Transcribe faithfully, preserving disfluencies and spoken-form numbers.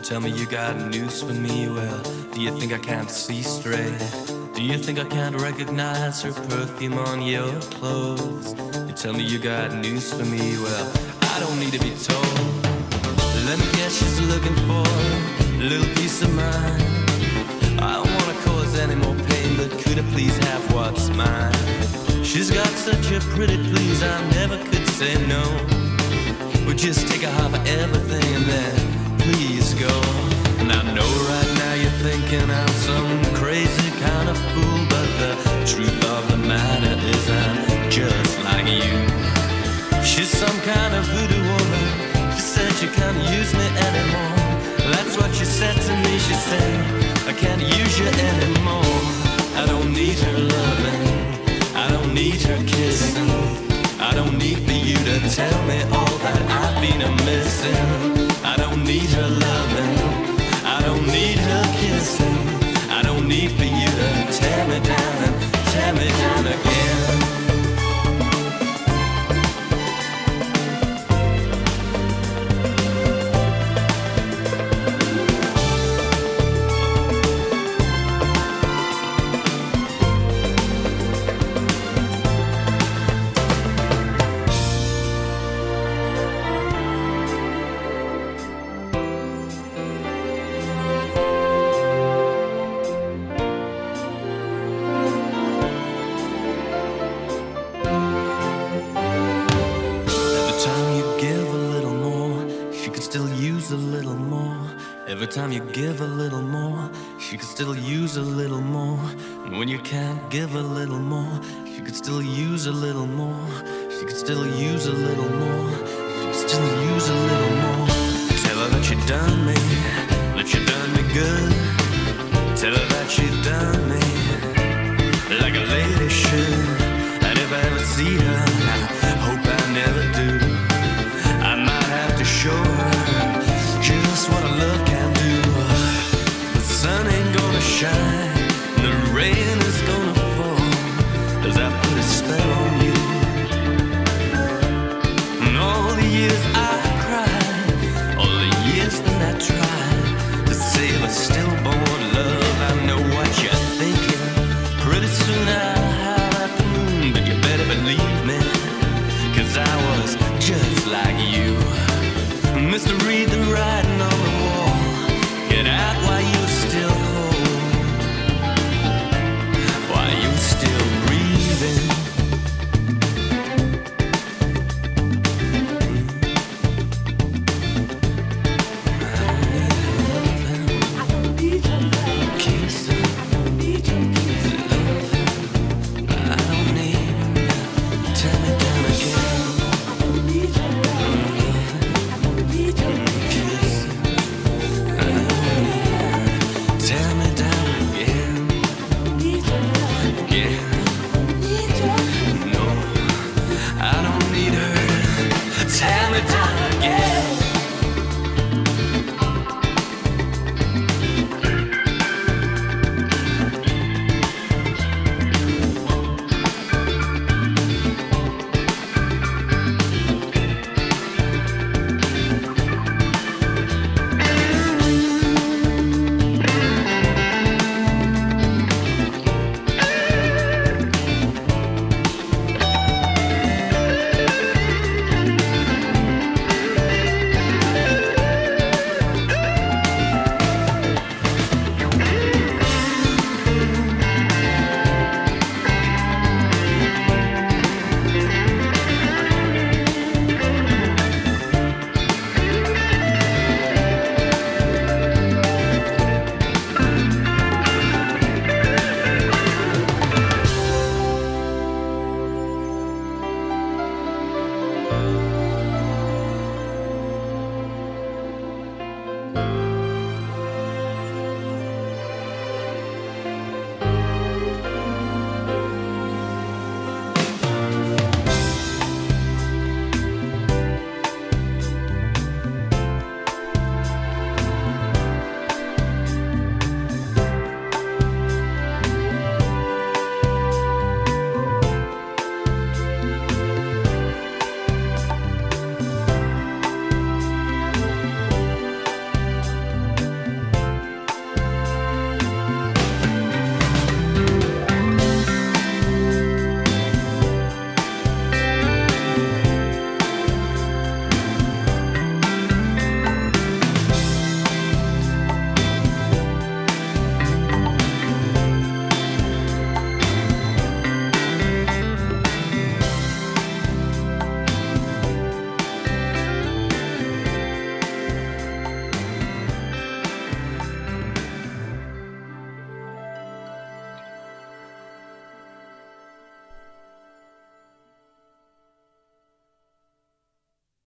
tell me you got news for me. Well, do you think I can't see straight? Do you think I can't recognize her perfume on your clothes? You tell me you got news for me. Well, I don't need to be told. Let me guess, she's looking for a little peace of mind. I don't wanna cause any more pain, but could I please have what's mine? She's got such a pretty please, I never could say no. We'll just take a half of everything and then please go. And I know right now you're thinking I'm some crazy kind of fool, but the truth of the matter is I'm just like you. She's some kind of voodoo woman. She said you can't use me anymore. That's what she said to me. She said I can't use you anymore. I don't need her loving, I don't need her kissing, I don't need for you to tell me all that I've been a-missing. I don't need her loving, I don't need her kissing, I don't need for you to tear me down and tear me down again. Every time you give a little more, she could still use a little more. And when you can't give a little more, she could still use a little more. She could still use a little more. She could still use a little more. Tell her that you done me, that you done me good. Tell her that you done me like a lady should.